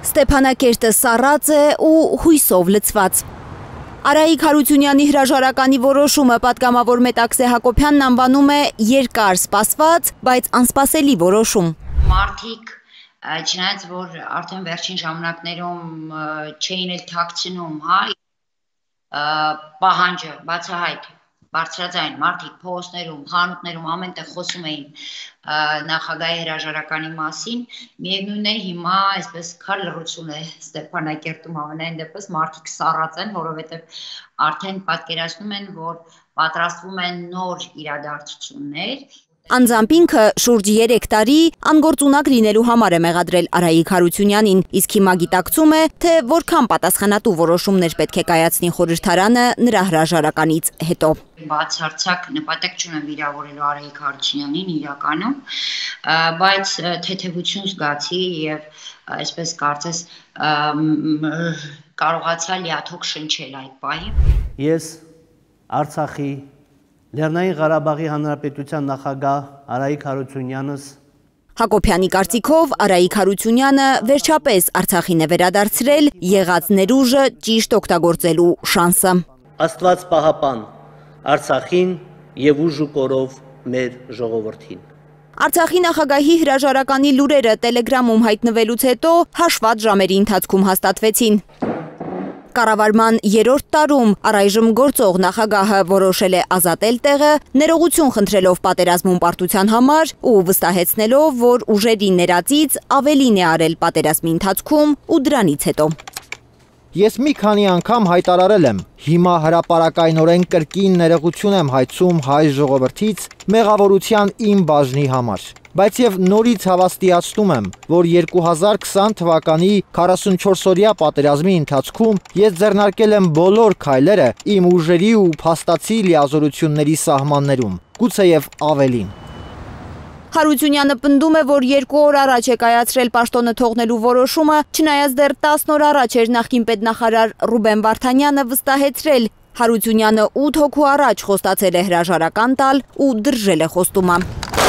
Ստեփանակերտը սառած է ու հույսով լցված։ Արայիկ Հարությունյանի հրաժարականի որոշումը պատգամավոր Մետաքսե Հակոբյանն անվանում է երկար սպասված, բայց անսպասելի որոշում։ Մարդիկ, չնայած որ արդեն վերջին ժամանակներում չէին էլ թաքցնում, պահանջը բացահայտ բարձրաձայն մարդիկ փողոցներում, խանութներում ամենտեղ խոսում էին նախագահի հրաժարականի մասին, միևնույն է հիմա այսպես քար լռություն է Ստեփանակերտում, ամենայն դեպս մարդիկ սառած են, որովհետև արդեն պատկերացնում են, որ պատրաստվում են նոր իրադարձություններ։ Անձամբ ինքը շուրջ 3 տարի անգործունակ լինելու համար է մեղադրել Արայիկ Հարությունյանին, իսկ հիմա գիտակցում է, թե որքան պատասխանատու որոշումներ պետք է կայացնի խորհրդարանը նրա հրաժարականից հետո։ Բացարձակ նպատակ չունեմ վիրավորելու Արայիկ Հարությունյանին իրականում, բայց թեթևություն զգացի եւ այսպես կարծես կարողացա լիաթոք շնչել այդ պահին։ Ես Արցախի Լեռնային Ղարաբաղի Հանրապետության նախագահ Արայիկ Հարությունյանս Հակոբյանի կարծիքով Արայիկ Հարությունյանը վերջապես Արցախին է վերադարձրել եղած ներուժը ճիշտ օգտագործելու շանսը։ Աստված պահապան Արցախին եւ ուժ ու կորով մեր ժողովրդին։ Արցախի նախագահի հրաժարականի լուրերը Տելեգրամում հայտնվելուց հետո հաշված ժամերի ընթացքում հաստատվեցին։ Կառավարման 3-րդ տարում առայժմ գործող նախագահը որոշել է ազատել տեղը, ներողություն խնդրելով պատերազմում պարտության համար ու վստահեցնելով, որ ուժերի ներածից ավելին է արել պատերազմի ընթացքում ու դրանից հետո։ Ես մի քանի անգամ հայտարարել եմ, հիմա հրապարակայնորեն կրկին ներողություն եմ հայցում հայ ժողովրդից մեղավորության իմ բաժնի համար, բայց եւ նորից հավաստիացնում եմ, որ 2020 թվականի 44-օրյա պատերազմի ընթացքում ես ձեռնարկել եմ բոլոր քայլերը իմ ուժերի ու փաստացի լիազորությունների սահմաններում, գուցեև ավելին։ Հարությունյանը պնդում է, որ 2 օր առաջ է կայացրել պաշտոնը թողնելու որոշումը, չնայած դեռ 10 օր առաջ էր նախկին պետնախարար Ռուբեն Վարդանյանը վստահեցրել, Հարությունյանը 8 հոգու առաջ խոստացել է հրաժարական տալ ու դրժել է խոստումը։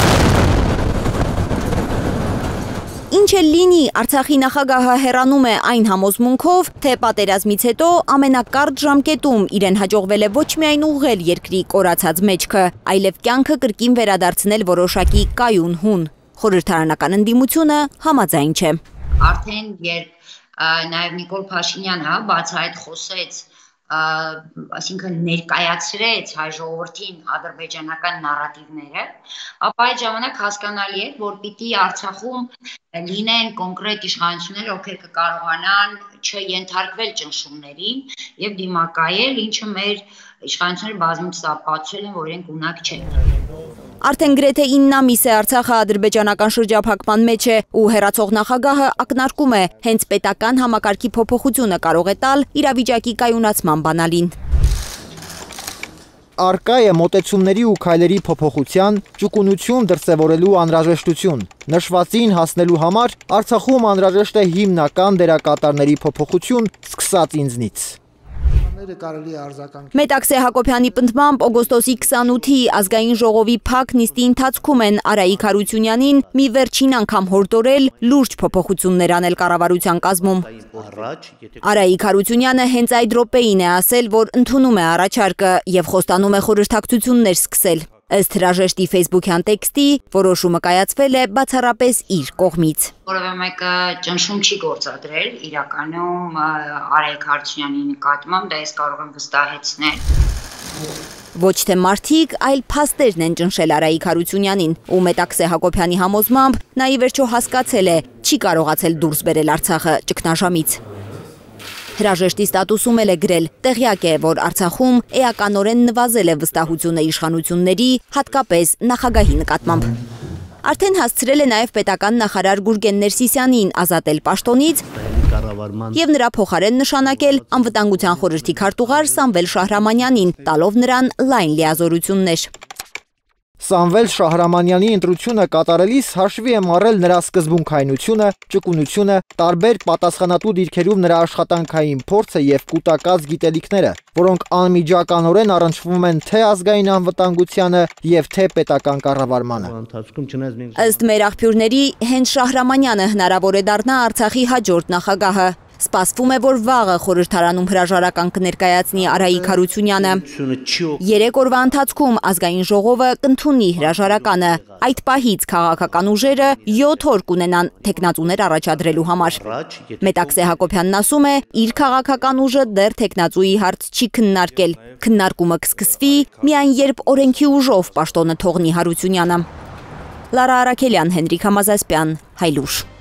Ինչ էլ լինի, Արցախի նախագահը հեռանում է այն համոզմունքով, թե պատերազմից հետո ամենակարճ ժամկետում իրեն հաջողվել է ոչ միայն ուղղել երկրի կորացած մեջքը, այլև կյանքը կրկին վերադարձնել որոշակի կայուն հուն։ Խորհրդարանական ընդդիմությունը համաձայն չէ։ Արդեն երբ նաև Նիկոլ Փաշինյանը բացահայտ խոսեց, այսինքն ներկայացրեց հայ ժողովրդին ադրբեջանական նարատիվները, ապա այդ ժամանակ հասկանալի էր, որ պիտի Արցախում լինեն կոնկրետ իշխանություններ, ովքեր կկարողանան չենթարկվել ճնշումներին եւ դիմակայել, ինչը մեր իշխանությունները բազմիցս ապացուցել են, որ իրենք ունակ չեն։ Արդեն գրեթե 9 ամիս է Արցախը ադրբեջանական շրջափակման մեջ է ու հեռացող նախագահը ակնարկում է, հենց պետական համակարգի փոփոխությունը կարող է տալ իրավիճակի կայունացման բանալին։ Արկա է մոտեցումների ու քայլերի փոփոխության, ճկունություն դրսևորելու անհրաժեշտություն։ Նշվածին հասնելու համար Արցախում անհրաժեշտ է հիմնական դերակատարների փոփոխություն, սկսած ինձնից։ Մետաքսե Հակոբյանի պնդմամբ օգոստոսի 28-ի ազգային ժողովի փակ նիստի ընթացքում են Արայիկ Հարությունյանին մի վերջին անգամ հորդորել լուրջ փոփոխություններ անել կառավարության կազմում։ Արայիկ Հարությունյանը հենց այդ րոպեին է ասել, որ ընդունում է առաջարկը եւ խոստանում է խորհրդակցություններ սկսել։ Ըստ հրաժեշտի ֆեյսբուքյան տեքստի, որոշումը կայացվել է բացառապես իր կողմից։ Որևէ մեկը ճնշում չի գործադրել իրականում Արայիկ Հարությունյանի նկատմամբ, դա ես կարող եմ վստահեցնել։ Ոչ թե մարդիկ, այլ փաստերն են ճնշել Արայիկ Հարությունյանին, ու Մետաքսե Հակոբյանի համոզմամբ նա ի վերջո հասկացել է, չի կարողացել դուրս բերել Արցախը ճգնաժամից։ Հրաժեշտի ստատուսում էլ է գրել, տեղյակ է, որ Արցախում էականորեն նվազել է վստահությունը իշխանությունների, հատկապես նախագահի նկատմամբ։ Արդեն հասցրել է նաև պետական նախարար Գուրգեն Ներսիսյանին ազատել պաշտոնից եւ նրա փոխարեն նշանակել անվտանգության խորհրդի քարտուղար Սամվել Շահրամանյանին, տալով նրան լայն լիազորություններ։ Սամվել Շահրամանյանի ընտրությունը կատարելիս հաշվի եմ առել նրա սկզբունքայնությունը, ճկունությունը, տարբեր պատասխանատու դիրքերում նրա աշխատանքային փորձը եւ կուտակած գիտելիքները, որոնք անմիջականորեն առնչվում են թե ազգային անվտանգությանը եւ թե պետական կառավարմանը։ Ըստ մեր աղբյուրների, հենց Շահրամանյանը հնարավոր է դառնա Արցախի հաջորդ նախագահը։ Սպասվում է, որ վաղը խորհրդարանում հրաժարական կներկայացնի Արայիկ Հարությունյանը։ 3 օրվա ընթացքում ազգային ժողովը կընդունի հրաժարականը։ Այդ պահից քաղաքական ուժերը 7 օր կունենան թեկնածուներ առաջադրելու համար։ Մետաքսե Հակոբյանն ասում է, իր քաղաքական ուժը դեռ թեկնածուի հարց չի քննարկել։ Քննարկումը կսկսվի միայն երբ օրենքի ուժով պաշտոնը թողնի Հարությունյանը։ Լարա Արաքելյան, Հենրիկ Համազասպյան, Հայլուր։